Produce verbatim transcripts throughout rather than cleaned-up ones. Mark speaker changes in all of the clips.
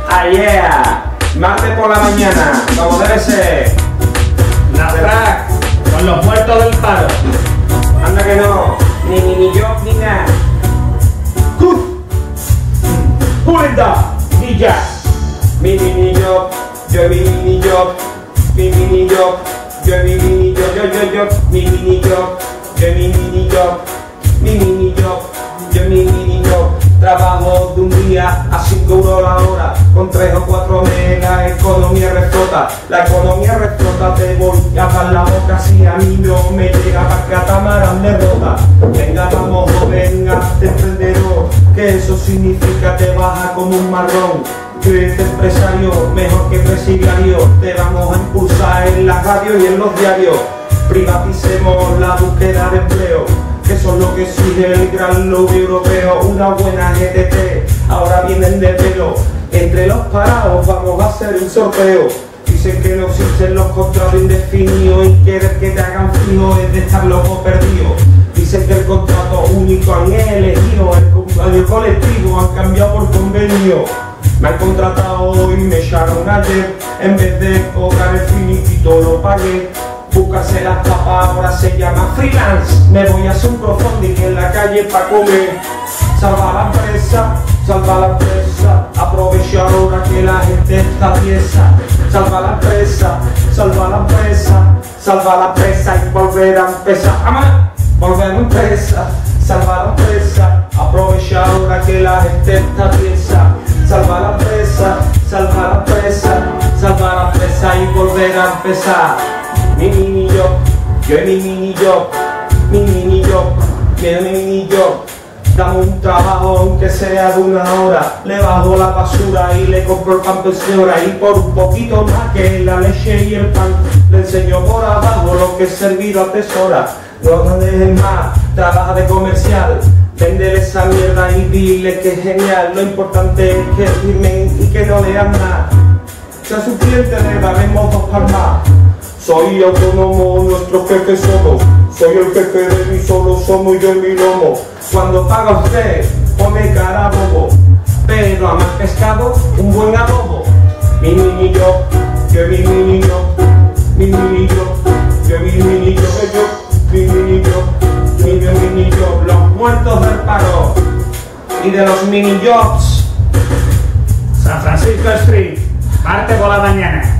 Speaker 1: Ah, yeah. Martes por la mañana, como debe ser.
Speaker 2: La frac, con los muertos del paro.
Speaker 1: Anda que no, ni ni ni yo ni nada. Good. Pulinda, ni ya. Mi mini job, yo mi mini job, mi mini job, yo mi mini job, yo yo yo, mi mini job, yo mi mini job, mi mini job, yo mi mini job. Trabajo de un día a cinco euros la hora, con tres o cuatro meses la economía reflota. La economía reflota, te voy a dar la boca si a mí no me llega pa' catamarán me rota. Venga, vamos, venga, te emprendedor, que eso significa te baja como un marrón. Créete empresario, mejor que presidiario, te vamos a impulsar en la radio y en los diarios. Privaticemos la búsqueda de empleo, que eso es lo que exige el gran lobby europeo. Una buena G T T, ahora vienen de pelo. Entre los parados vamos a hacer un sorteo. Dicen que no existen los contratos indefinidos y querer que te hagan fijo es de estar loco perdido. Dicen que el contrato único han elegido, el, el colectivo han cambiado por convenio. Me han contratado hoy, me echaron ayer, en vez de cobrar el finiquito lo pagué. Búscase las papas, ahora se llama freelance. Me voy a hacer un crowdfunding en la calle pa' comer. Salva la empresa, salva la empresa. Aprovecha ahora que la gente está tiesa. Salva la empresa, salva la empresa. Salva la empresa y volver a empezar. ¡Ama! Volver a empresa, salva la empresa. Aprovecha ahora que la gente está tiesa. Salva la empresa, salva la empresa. Salva la empresa y volver a empezar. Mi mini job, yo mi mini job, mi mini job, mi mini job. Dame un trabajo aunque sea de una hora, le bajo la basura y le compro el pan pensión. Y por un poquito más que la leche y el pan, le enseño por abajo lo que es servido atesora. No te dejes más, trabaja de comercial, véndele esa mierda y dile que es genial. Lo importante es que firmen y que no lean nada. Si a su cliente le daremos dos palmas. Soy autónomo, nuestros jefes somos. Soy el jefe de mí, solo somos yo en mi lomo. Cuando paga usted, pone cara bobo, pero a más pescado, un buen adobo. Mi mini yo, yo mi mini yo, mi mini yo, yo mi mini yo, yo, mi mini yo, mi mini yo. Los muertos del paro y de los mini jobs.
Speaker 2: San Francisco Street, martes por la mañana.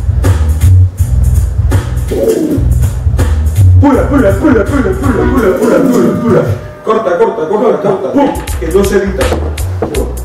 Speaker 1: Pula, pula, pula, pula, pula, pula, pula, pula, pula. Corta, corta, corta, corta. Que no se edita.